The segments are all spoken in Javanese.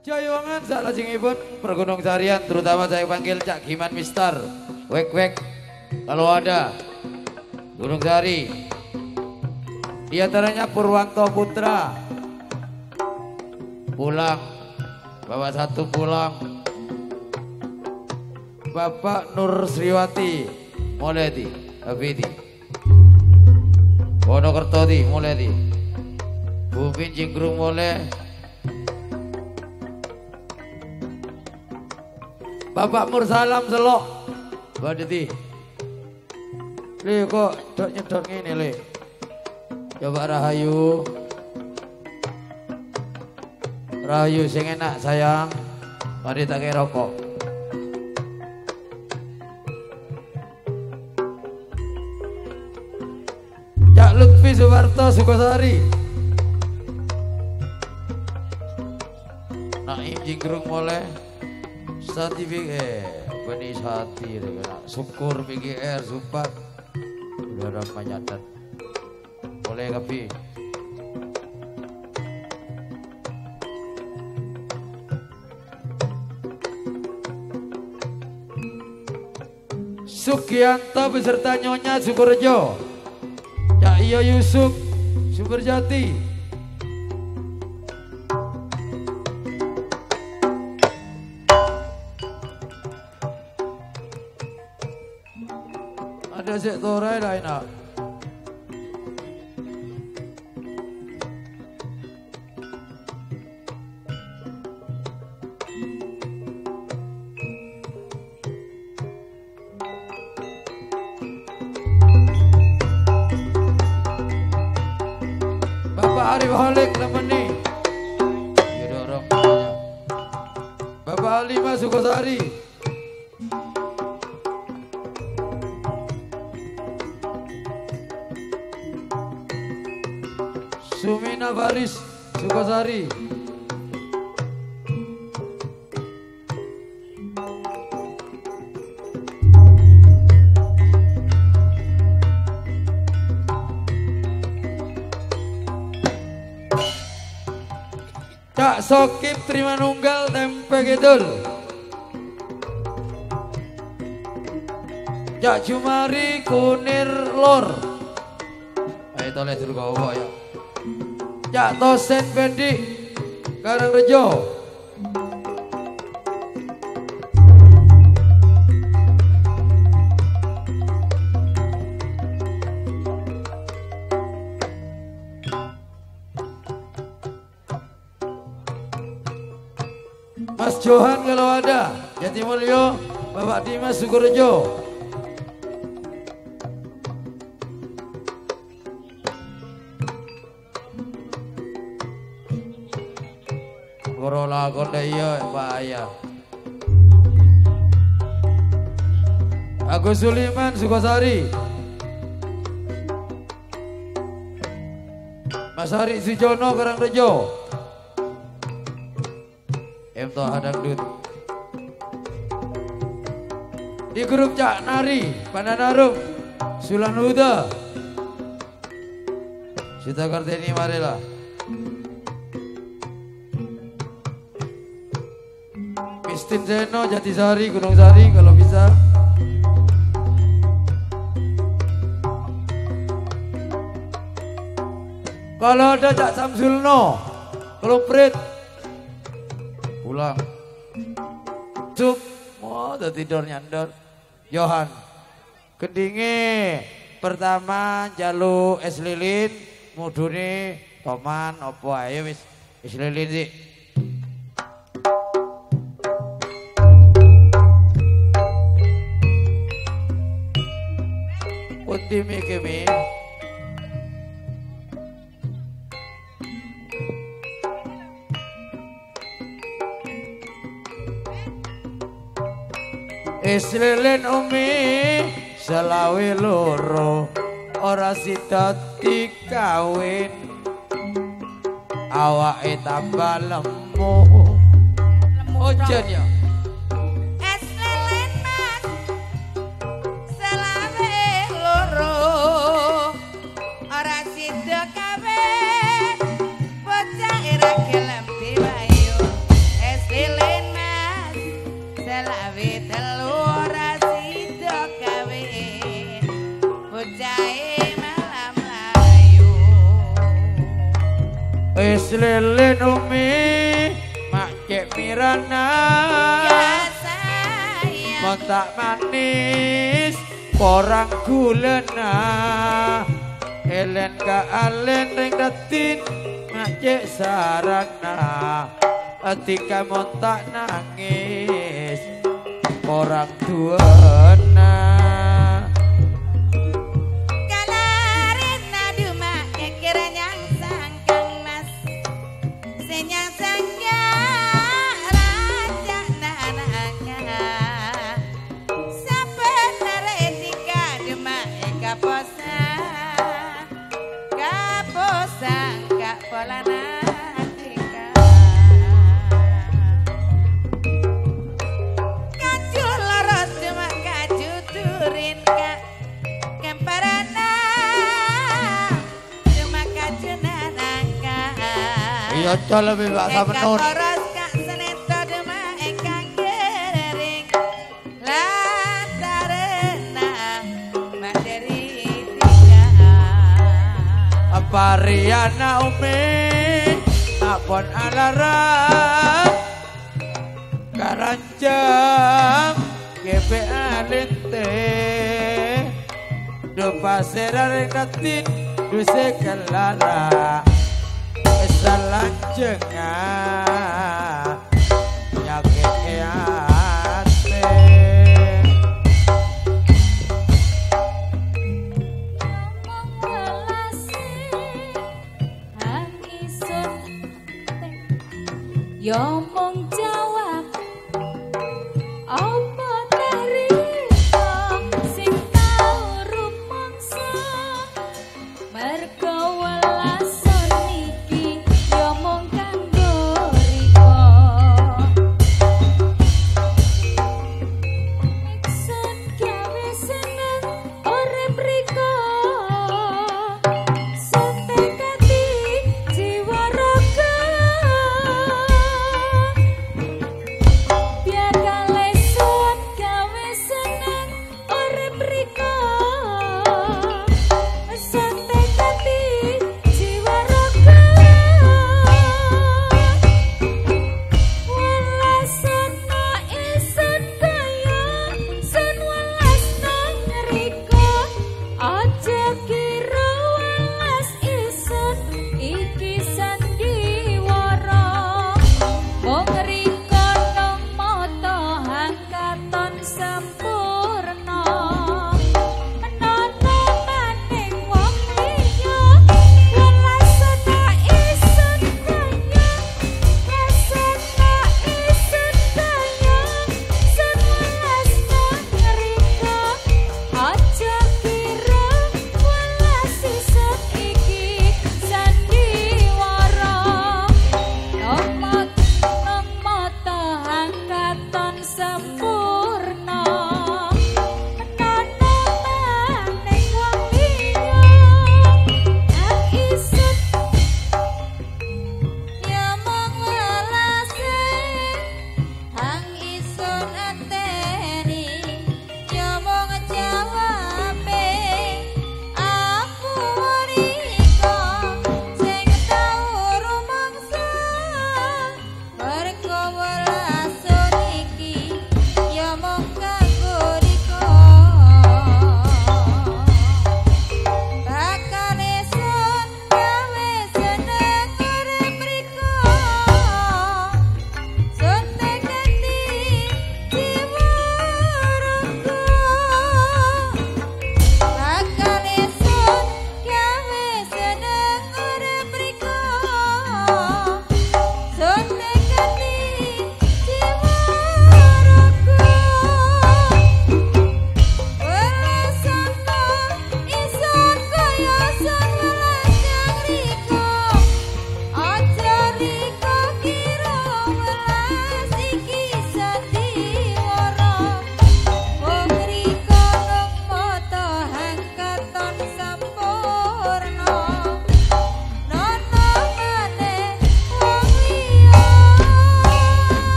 Jayangan salajengipun pergunung sarian terutama saya panggil Cak Giman Mister. Wek kalau ada Gunung Sari. Di antaranya Purwanto Putra. Pulang. Bapak satu pulang. Bapak Nur Sriwati Moledi Abidi. Wonokerto di Moledi. Bumi Jingkrung Mole. Bapak Mursalam Selok Badeti. Le kok dok nyedot ngene le. Coba Rahayu. Rahayu sing enak sayang. Mari tak kei rokok. Cak Lutfi Suwarto Sukosari. Naim Jingkrung Mole. Sati benih hati syukur PGR Supat udah ramai nyatat boleh kapi Sugianto beserta Nyonya Sukorejo Cak Iyo Yusuf Suberjati. Ada sektorai lah enak. Bapak Arif Halik Lemeni. Didorong. Bapak Halimah Sukosari. Sumina Faris Sukosari. Cak Sokip terima nunggal tempe gedul. Cak Jumari Kunir Lor. Ayo toleh Surgawa ya. Cak Tosen Bendi Karangrejo. Mas Johan kalau ada. Jatimulyo Bapak Dimas Sukorejo. Korola konde iya Pak Ayah. Agus Suliman Sukosari. Mas Hari Sujono Karangrejo. Emto Hadangdut. Di grup Cak Nari Pandanarum Sulan Huda. Sita Kartini marilah. Mistin Seno Jatisari Gunung Sari kalau bisa. Kalau ada Cak Samsulno kalau Prit pulang. Cuk oh udah tidur nyandor. Johan Kendinge pertama jalu es lilin mudune toman opo ayo wis es lilin sih. Undi mikimi es lilin umi selawe loro ora sida dikawin awake tambah lemu ojen ya. Bocah ira gelem diwayu es wis lelen umi mak cek mirana ya sayang montak manis porang gulena elen ka alen ring datin ngajek sarana atika montak nangis porang duana kalarena duma kekira nyang sangkang mas senyang sangya raja nananga sabenar etika duma eka posa kaposa kak polana tika kaju loros duma kaju turin kak kemparana duma kaju nananga iya col lebih bahasa menun koros kak seneto duma engkang gering lantarena mak dari tiga Pariana umi apon alarang karanjang gepe alente do pasera rekatin do sekelara esalanjenga nyake ate Yo mong jawab apa tarito sing tau rumangsa merga welason iki yo mong kanggo riko maksud gawe seneng urip riko setekati jiwa raga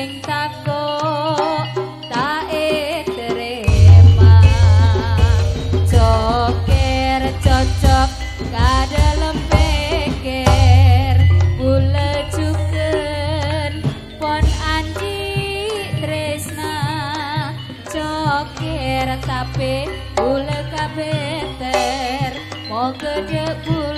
sing takok tak terima joker cocok kadalem peker bule juken pon anji tresna joker tapi bule kabeter mau gede